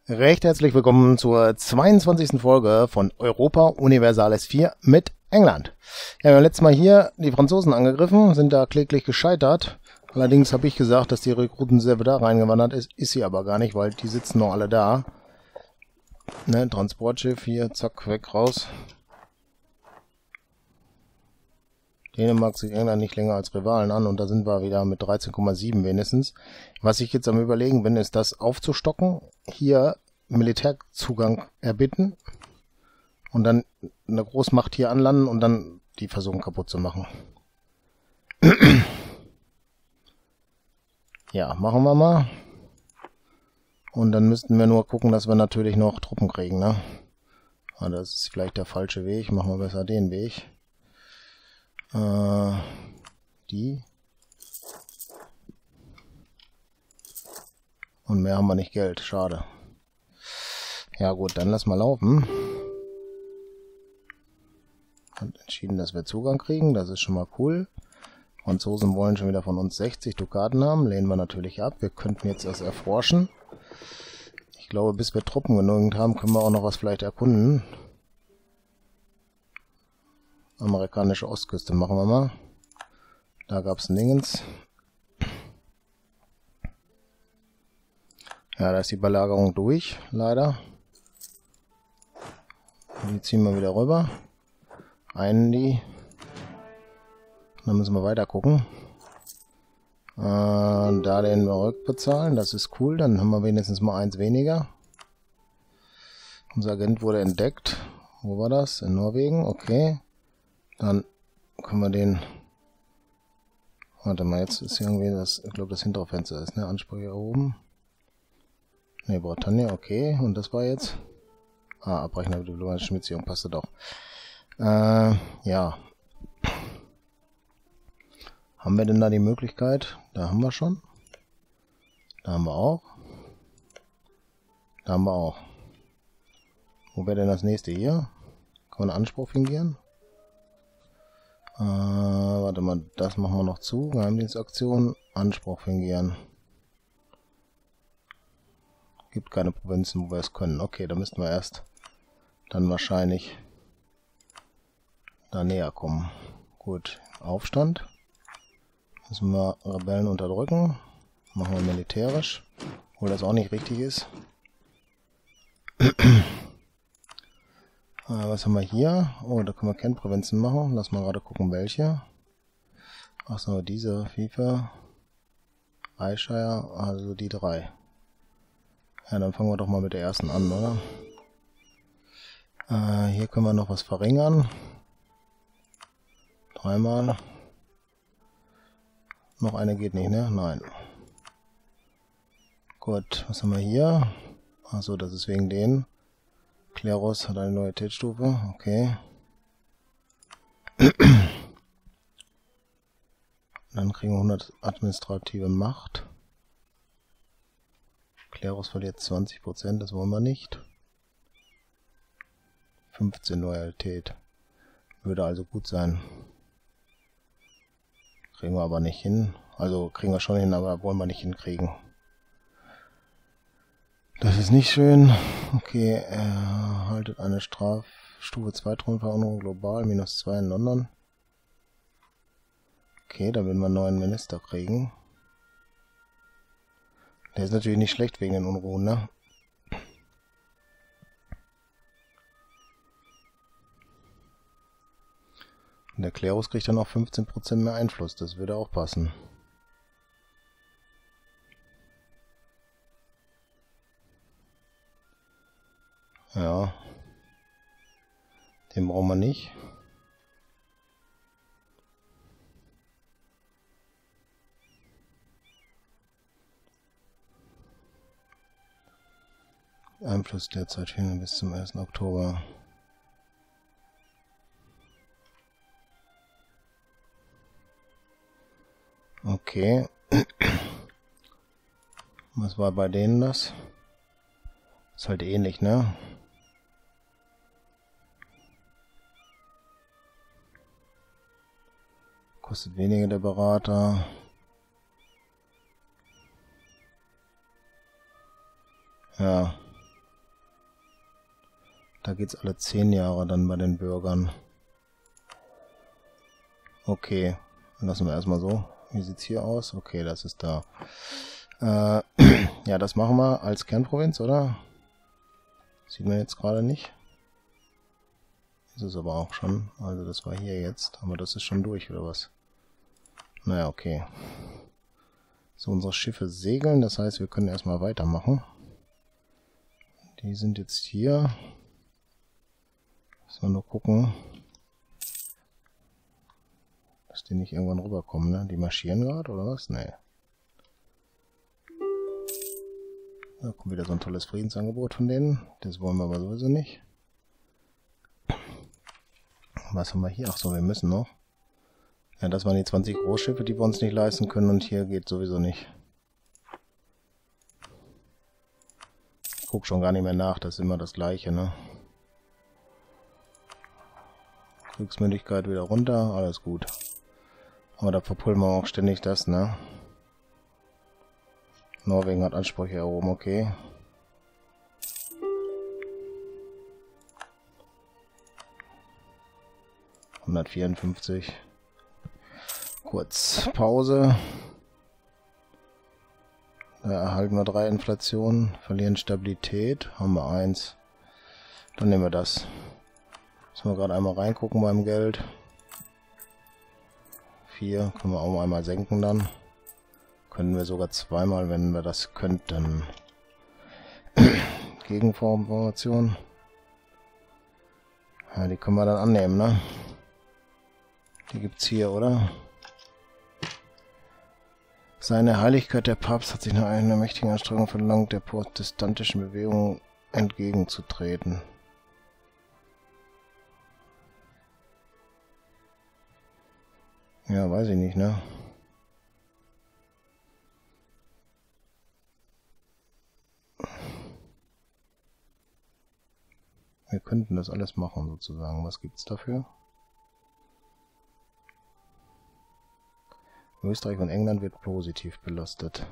Recht herzlich willkommen zur 22. Folge von Europa Universalis 4 mit England. Ja, wir haben letztes Mal hier die Franzosen angegriffen, sind da kläglich gescheitert. Allerdings habe ich gesagt, dass die Rekrutenreserve da reingewandert ist. Ist sie aber gar nicht, weil die sitzen noch alle da. Ne, Transportschiff hier, zack, weg, raus. Dänemark sieht England nicht länger als Rivalen an und da sind wir wieder mit 13,7 wenigstens. Was ich jetzt am Überlegen bin, ist das aufzustocken, hier Militärzugang erbitten und dann eine Großmacht hier anlanden und dann die versuchen kaputt zu machen. Ja, machen wir mal. Und dann müssten wir nur gucken, dass wir natürlich noch Truppen kriegen, ne? Aber das ist vielleicht der falsche Weg, machen wir besser den Weg. Die. Und mehr haben wir nicht Geld, schade. Ja gut, dann lass mal laufen. Und entschieden, dass wir Zugang kriegen, das ist schon mal cool. Franzosen wollen schon wieder von uns 60 Dukaten haben, lehnen wir natürlich ab. Wir könnten jetzt erst erforschen. Ich glaube, bis wir Truppen genügend haben, können wir auch noch was vielleicht erkunden. Amerikanische Ostküste machen wir mal. Da gab es ein Dingens. Ja, da ist die Belagerung durch, leider. Die ziehen wir wieder rüber. Einen die. Dann müssen wir weiter gucken. Darlehen wir rückbezahlen, das ist cool. Dann haben wir wenigstens mal eins weniger. Unser Agent wurde entdeckt. Wo war das? In Norwegen, okay. Dann können wir den... Warte mal, jetzt ist irgendwie das... Ich glaube, das hintere Fenster ist, ne? Ansprüche erhoben. Ne, Bretagne, okay. Und das war jetzt... Abbrechen der diplomatischen Beziehung, passte doch. Ja. Haben wir denn da die Möglichkeit? Da haben wir schon. Da haben wir auch. Da haben wir auch. Wo wäre denn das nächste hier? Kann man einen Anspruch fingieren? Warte mal, das machen wir noch zu. Geheimdienstaktion, Anspruch fingieren. Gibt keine Provinzen, wo wir es können. Okay, da müssten wir erst dann wahrscheinlich da näher kommen. Gut, Aufstand. Müssen wir Rebellen unterdrücken. Machen wir militärisch. Obwohl das auch nicht richtig ist. Was haben wir hier? Oh, da können wir Kernprovinzen machen. Lass mal gerade gucken, welche. Achso, diese, FIFA, Ayrshire, also die drei. Ja, dann fangen wir doch mal mit der ersten an, oder? Hier können wir noch was verringern. Dreimal. Noch eine geht nicht, ne? Nein. Gut, was haben wir hier? Achso, das ist wegen denen. Klerus hat eine Loyalitätsstufe, okay. Dann kriegen wir 100 administrative Macht. Klerus verliert 20%, das wollen wir nicht. 15 Loyalität. Würde also gut sein. Kriegen wir aber nicht hin. Also kriegen wir schon hin, aber wollen wir nicht hinkriegen. Das ist nicht schön. Okay, erhaltet eine Strafstufe 2 Thronverordnung global, -2 in London. Okay, da werden wir einen neuen Minister kriegen. Der ist natürlich nicht schlecht wegen den Unruhen, ne? Und der Klerus kriegt dann auch 15% mehr Einfluss, das würde auch passen. Ja. Den brauchen wir nicht. Einfluss derzeit hin bis zum 1. Oktober. Okay. Was war bei denen das? Ist halt ähnlich, ne? Kostet weniger der Berater. Ja. Da geht's alle 10 Jahre dann bei den Bürgern. Okay, lassen wir erstmal so. Wie sieht's hier aus? Okay, das ist da. Ja, das machen wir als Kernprovinz, oder? Sieht man jetzt gerade nicht. Ist es aber auch schon. Also das war hier jetzt. Aber das ist schon durch, oder was? Naja, okay. So, unsere Schiffe segeln. Das heißt, wir können erstmal weitermachen. Die sind jetzt hier. Müssen wir nur gucken, dass die nicht irgendwann rüberkommen, ne? Die marschieren gerade, oder was? Nee. Da kommt wieder so ein tolles Friedensangebot von denen. Das wollen wir aber sowieso nicht. Was haben wir hier? Ach so, wir müssen noch. Ja, das waren die 20 Großschiffe, die wir uns nicht leisten können. Und hier geht sowieso nicht. Ich guck schon gar nicht mehr nach. Das ist immer das Gleiche, ne? Kriegsmündigkeit wieder runter. Alles gut. Aber da verpulvern wir auch ständig das, ne? Norwegen hat Ansprüche erhoben, okay. $154. Kurz Pause. Da erhalten wir 3 Inflationen. Verlieren Stabilität. Haben wir 1. Dann nehmen wir das. Müssen wir gerade einmal reingucken beim Geld. 4. Können wir auch einmal senken dann. Können wir sogar zweimal, wenn wir das könnten. Gegenformation. Ja, die können wir dann annehmen, ne? Die gibt's hier, oder? Seine Heiligkeit der Papst hat sich nach einer mächtigen Anstrengung verlangt, der protestantischen Bewegung entgegenzutreten. Ja, weiß ich nicht, ne? Wir könnten das alles machen, sozusagen. Was gibt's dafür? Österreich und England wird positiv belastet.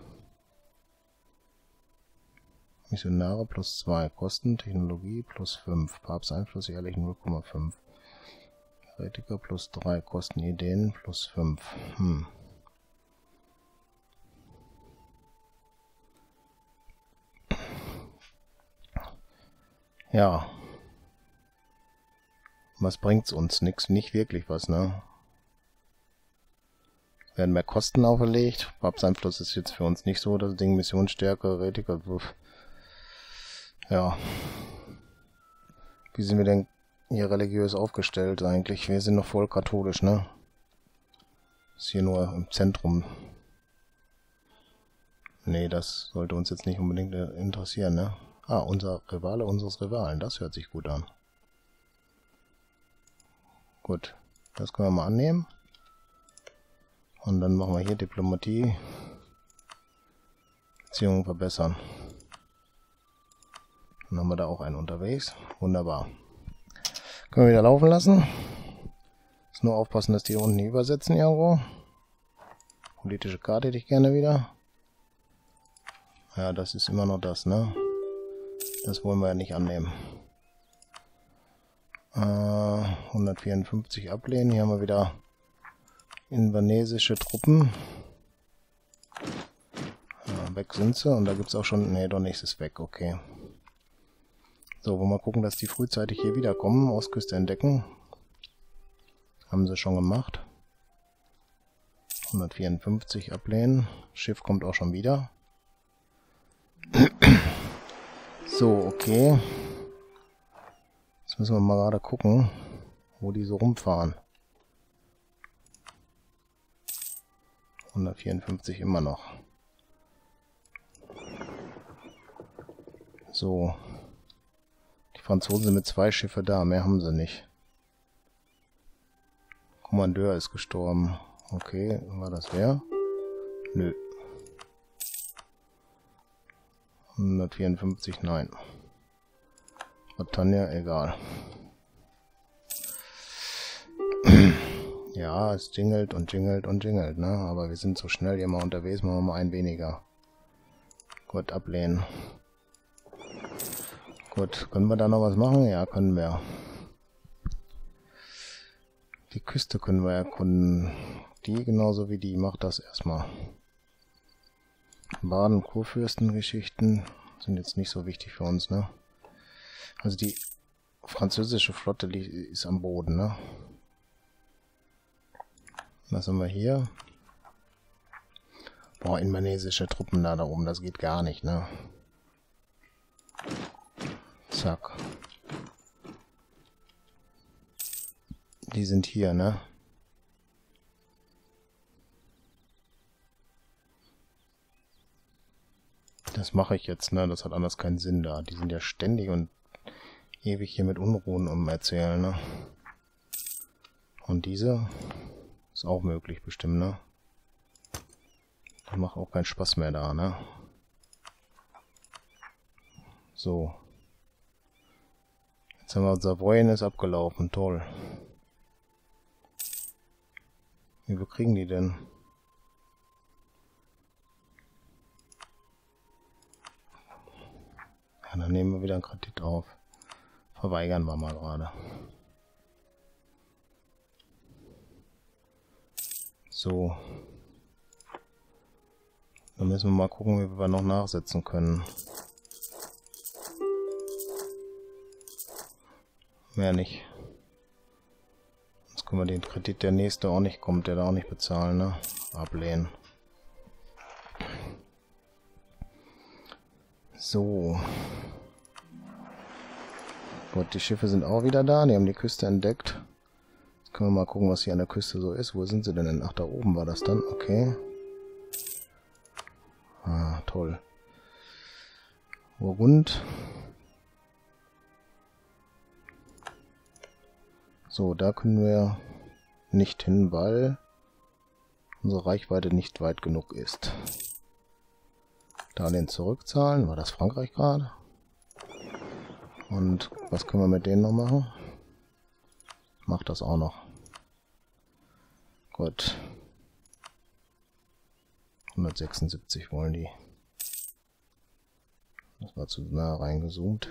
Missionare plus 2. Kosten, Technologie plus 5. Papsteinfluss jährlich 0,5. Heretiker plus 3. Kosten, Ideen plus 5. Ja. Was bringt's uns? Nix, nicht wirklich was, ne? Werden mehr Kosten auferlegt. Papsteinfluss ist jetzt für uns nicht so das Ding. Missionsstärke, Heretiker. Ja. Wie sind wir denn hier religiös aufgestellt eigentlich? Wir sind noch voll katholisch, ne? Ist hier nur im Zentrum. Nee, das sollte uns jetzt nicht unbedingt interessieren, ne? Ah, unser Rivale unseres Rivalen. Das hört sich gut an. Gut. Das können wir mal annehmen. Und dann machen wir hier Diplomatie. Beziehungen verbessern. Dann haben wir da auch einen unterwegs. Wunderbar. Können wir wieder laufen lassen. Muss nur aufpassen, dass die unten nicht übersetzen irgendwo. Politische Karte hätte ich gerne wieder. Ja, das ist immer noch das, ne? Das wollen wir ja nicht annehmen. 154 ablehnen. Hier haben wir wieder invanesische Truppen. Ja, weg sind sie. Und da gibt es auch schon... Ne, doch nichts ist weg. Okay. So, wollen wir gucken, dass die frühzeitig hier wiederkommen. Ostküste entdecken. Haben sie schon gemacht. 154 ablehnen. Schiff kommt auch schon wieder. So, okay. Jetzt müssen wir mal gerade gucken, wo die so rumfahren. 154 immer noch. So. Die Franzosen sind mit 2 Schiffe da, mehr haben sie nicht. Kommandeur ist gestorben. Okay, war das wer? Nö. 154, nein. Bretagne, egal. Ja, es jingelt und jingelt und jingelt, ne? Aber wir sind so schnell hier mal unterwegs, machen wir mal ein weniger. Gut, ablehnen. Gut, können wir da noch was machen? Ja, können wir. Die Küste können wir erkunden. Die genauso wie die. Macht das erstmal. Baden, Kurfürstengeschichten sind jetzt nicht so wichtig für uns, ne? Also die französische Flotte ist am Boden, ne? Was haben wir hier? Boah, indonesische Truppen da oben, das geht gar nicht, ne? Zack. Die sind hier, ne? Das mache ich jetzt, ne? Das hat anders keinen Sinn da. Die sind ja ständig und ewig hier mit Unruhen erzählen, ne? Und diese ist auch möglich bestimmt, ne? Das macht auch keinen Spaß mehr da, ne? So. Jetzt haben wir unser Savoyen ist abgelaufen, toll. Wie viel kriegen die denn? Ja, dann nehmen wir wieder einen Kredit auf. Verweigern wir mal gerade. So. Dann müssen wir mal gucken, wie wir noch nachsetzen können. Mehr nicht. Sonst können wir den Kredit, der nächste auch nicht kommt, der da auch nicht bezahlen, ne? Ablehnen. So. Gut, die Schiffe sind auch wieder da. Die haben die Küste entdeckt. Jetzt können wir mal gucken, was hier an der Küste so ist. Wo sind sie denn? Ach, da oben war das dann. Okay. Ah, toll. Burgund. So, da können wir nicht hin, weil unsere Reichweite nicht weit genug ist. Darlehen zurückzahlen. War das Frankreich gerade? Und was können wir mit denen noch machen? Macht das auch noch. Gut. 176 wollen die. Das war zu nah reingezoomt.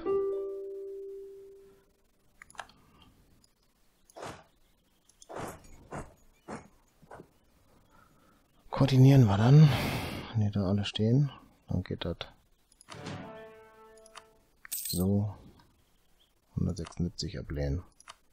Koordinieren wir dann. Wenn die da alle stehen, dann geht das. So. 176 ablehnen.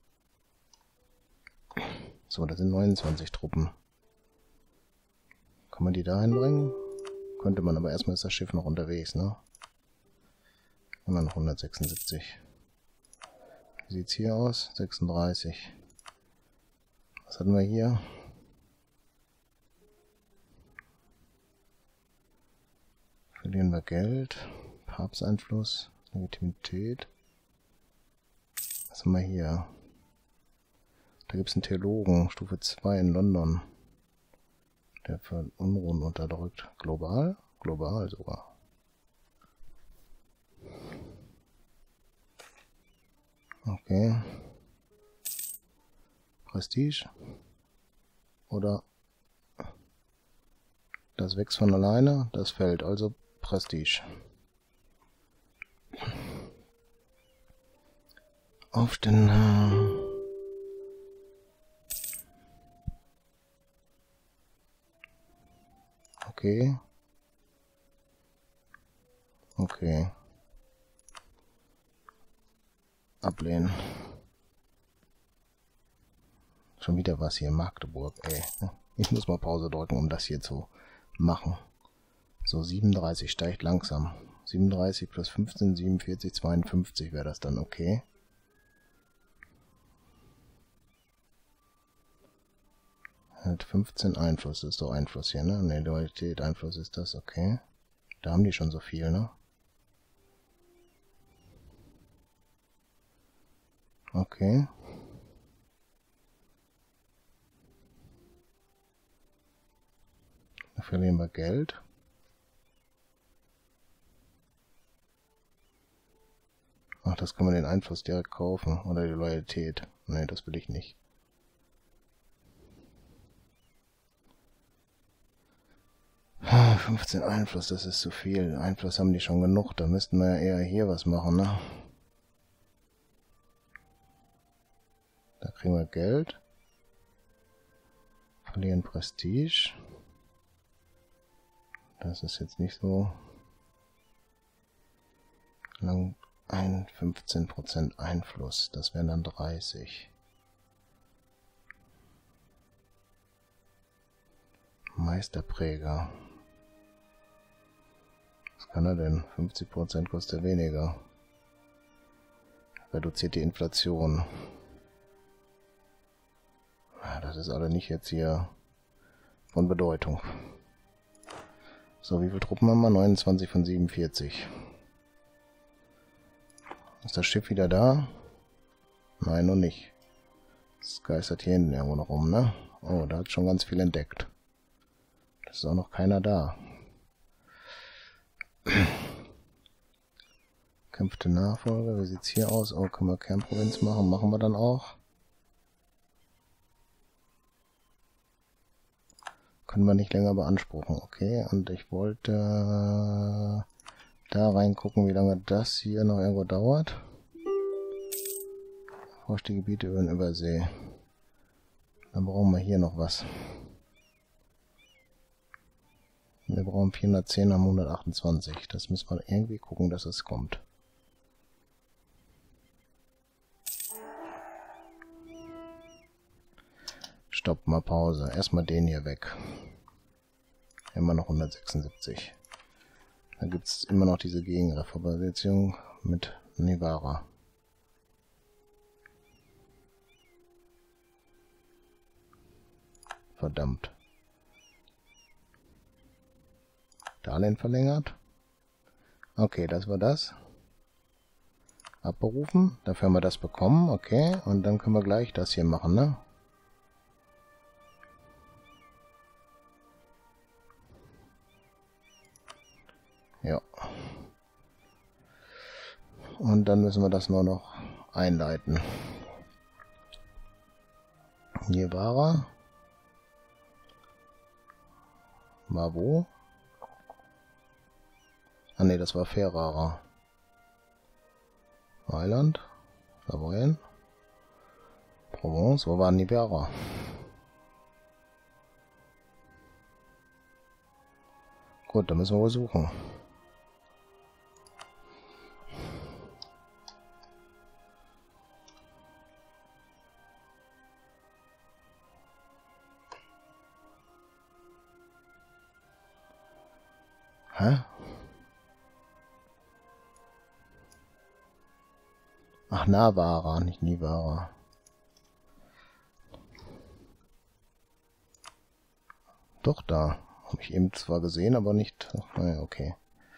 So, das sind 29 Truppen. Kann man die da hinbringen? Könnte man, aber erstmal ist das Schiff noch unterwegs, ne? Immer noch 176. Wie sieht's hier aus? 36. Was hatten wir hier? Verlieren wir Geld, Papsteinfluss, Legitimität. Was haben wir hier? Da gibt es einen Theologen, Stufe 2 in London, der für Unruhen unterdrückt. Global? Global sogar. Okay. Prestige? Oder das wächst von alleine, das fällt, also Prestige. Aufstände. Okay. Okay. Ablehnen. Schon wieder was hier in Magdeburg, ey. Ich muss mal Pause drücken, um das hier zu machen. So, 37 steigt langsam. 37 plus 15, 47, 52 wäre das dann, okay. Hat 15 Einfluss, das ist doch Einfluss hier, ne? Ne, Loyalität, Einfluss ist das, okay. Da haben die schon so viel, ne? Okay. Da verlieren wir Geld. Ach, das kann man den Einfluss direkt kaufen. Oder die Loyalität. Ne, das will ich nicht. Ah, 15 Einfluss, das ist zu viel. Einfluss haben die schon genug. Da müssten wir ja eher hier was machen, ne? kriegen wir Geld. Verlieren Prestige. Das ist jetzt nicht so lang. 15% Einfluss. Das wären dann 30. Meisterpräger. Was kann er denn? 50% kostet er weniger. Reduziert die Inflation. Das ist alle nicht jetzt hier von Bedeutung. So, wie viele Truppen haben wir? 29 von 47. Ist das Schiff wieder da? Nein, noch nicht. Das geistert hier hinten irgendwo noch rum, ne? Oh, da hat schon ganz viel entdeckt. Das ist auch noch keiner da. Kämpfte Nachfolger, wie sieht's hier aus? Oh, können wir Kernprovinz machen? Machen wir dann auch. Können wir nicht länger beanspruchen. Okay, und ich wollte da reingucken, wie lange das hier noch irgendwo dauert. Forschte Gebiete über den Übersee. Dann brauchen wir hier noch was. Wir brauchen 410 am 128. Das müssen wir irgendwie gucken, dass es kommt. Stopp, mal Pause. Erstmal den hier weg. Immer noch 176. Da gibt es immer noch diese Gegenreformation mit Nevara. Verdammt. Darlehen verlängert. Okay, das war das. Abberufen. Dafür haben wir das bekommen. Okay, und dann können wir gleich das hier machen, ne? Ja. Und dann müssen wir das nur noch einleiten. Hier war er. War wo? Ah ne, das war Ferrara. Mailand. Savoyen. Provence. Wo war Nibera? Gut, dann müssen wir wohl suchen. Hä? Ach, Navara, nicht Nivara. Doch, da. Habe ich eben zwar gesehen, aber nicht... Naja, okay.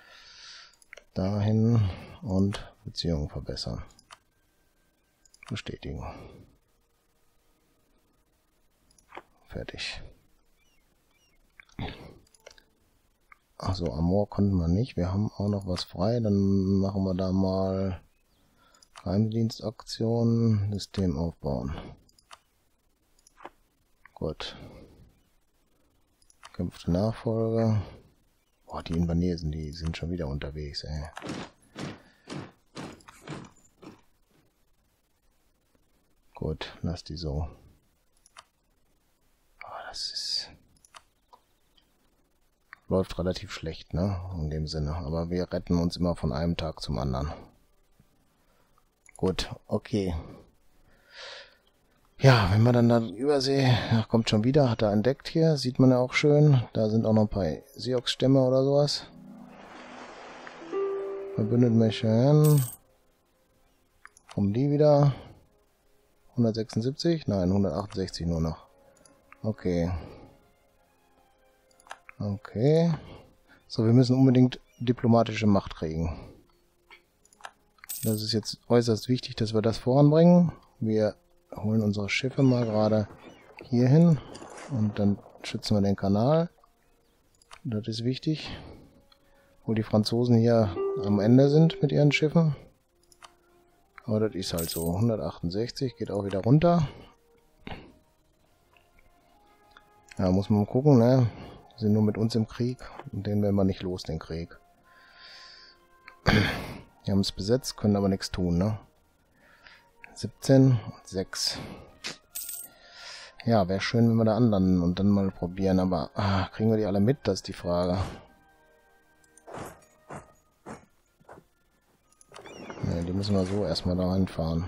Dahin und Beziehungen verbessern. Bestätigen. Fertig. Achso, Amor konnten wir nicht. Wir haben auch noch was frei. Dann machen wir da mal Geheimdienstaktionen, System aufbauen. Gut. Kämpfte Nachfolger. Boah, die Invanesen, die sind schon wieder unterwegs, ey. Gut, lass die so. Oh, das ist... Läuft relativ schlecht, ne? In dem Sinne. Aber wir retten uns immer von einem Tag zum anderen. Gut, okay. Ja, wenn man dann da Übersee, ja, kommt schon wieder, hat er entdeckt hier, sieht man ja auch schön. Da sind auch noch ein paar Sioux-Stämme oder sowas. Verbündet Mechern. Kommen die wieder? 176? Nein, 168 nur noch. Okay. Okay. So, wir müssen unbedingt diplomatische Macht kriegen. Das ist jetzt äußerst wichtig, dass wir das voranbringen. Wir holen unsere Schiffe mal gerade hier hin und dann schützen wir den Kanal. Das ist wichtig. Wo die Franzosen hier am Ende sind mit ihren Schiffen. Aber das ist halt so. 168 geht auch wieder runter. Ja, muss man mal gucken, ne? Die sind nur mit uns im Krieg und den werden wir nicht los, den Krieg. Wir haben es besetzt, können aber nichts tun, ne? 17 und 6. Ja, wäre schön, wenn wir da anlanden und dann mal probieren, aber kriegen wir die alle mit, das ist die Frage. Ne, die müssen wir so erstmal da reinfahren.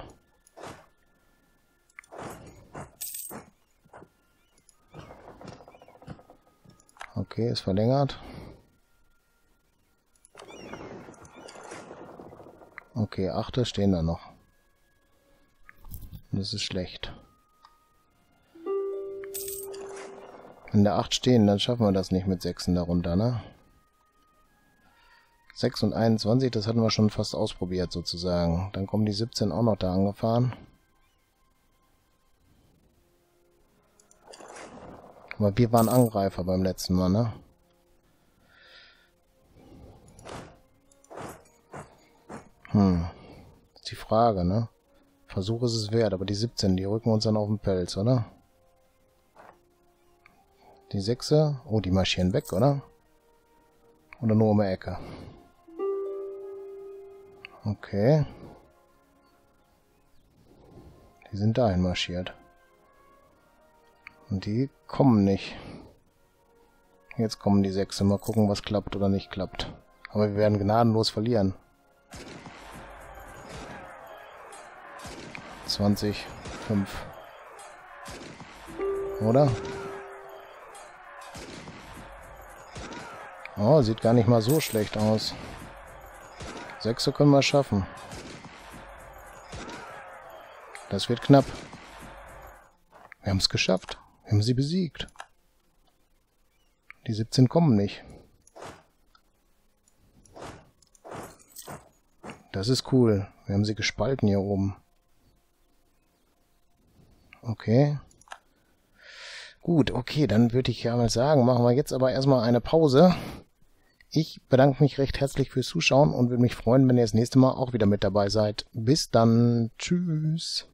Okay, ist verlängert. Okay, 8 stehen da noch. Das ist schlecht. Wenn da 8 stehen, dann schaffen wir das nicht mit 6 darunter, ne? 6 und 21, das hatten wir schon fast ausprobiert sozusagen. Dann kommen die 17 auch noch da angefahren. Aber wir waren Angreifer beim letzten Mal, ne? Ist die Frage, ne? Versuch ist es wert, aber die 17, die rücken uns dann auf den Pelz, oder? Die 6, oh, die marschieren weg, oder? Oder nur um die Ecke? Okay. Die sind dahin marschiert. Und die kommen nicht. Jetzt kommen die 6. Mal gucken, was klappt oder nicht klappt. Aber wir werden gnadenlos verlieren. 20, 5. Oder? Oh, sieht gar nicht mal so schlecht aus. 6 können wir schaffen. Das wird knapp. Wir haben es geschafft. Wir haben sie besiegt. Die 17 kommen nicht. Das ist cool. Wir haben sie gespalten hier oben. Okay. Gut, okay, dann würde ich ja mal sagen, machen wir jetzt aber erstmal eine Pause. Ich bedanke mich recht herzlich fürs Zuschauen und würde mich freuen, wenn ihr das nächste Mal auch wieder mit dabei seid. Bis dann. Tschüss.